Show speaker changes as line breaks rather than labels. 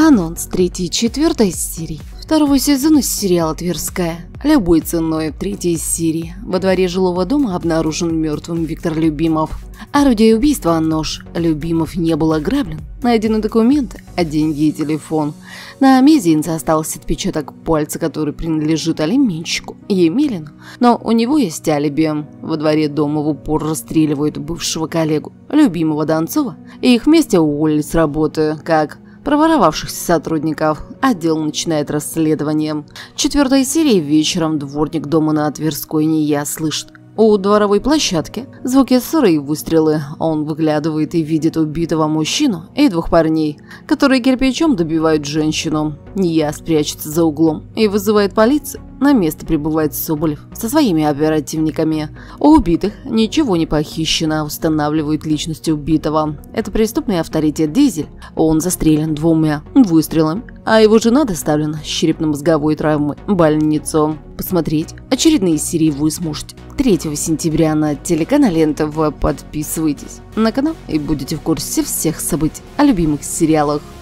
Анонс 3-й и 4-й серии второго сезона сериала «Тверская». Любой ценой в 3-й серии во дворе жилого дома обнаружен мертвым Виктор Любимов. Орудие убийства – нож. Любимов не был ограблен. Найдены документы, а деньги и телефон. На мизинце остался отпечаток пальца, который принадлежит алименщику Емелину. Но у него есть алиби. Во дворе дома в упор расстреливают бывшего коллегу Любимого Донцова, и их вместе уволили с работы, как проворовавшихся сотрудников. Отдел начинает расследование. В 4-й серии вечером дворник дома на Тверской Нея слышит у дворовой площадки звуки ссоры и выстрелы. Он выглядывает и видит убитого мужчину и двух парней, которые кирпичом добивают женщину. Нея спрячется за углом и вызывает полицию. На место прибывает Соболев со своими оперативниками. У убитых ничего не похищено, устанавливают личность убитого. Это преступный авторитет Дизель. Он застрелен 2 выстрелами, а его жена доставлена с черепно-мозговой травмой в больницу. Посмотреть очередные серии вы сможете 3 сентября на телеканале НТВ. Подписывайтесь на канал и будете в курсе всех событий о любимых сериалах.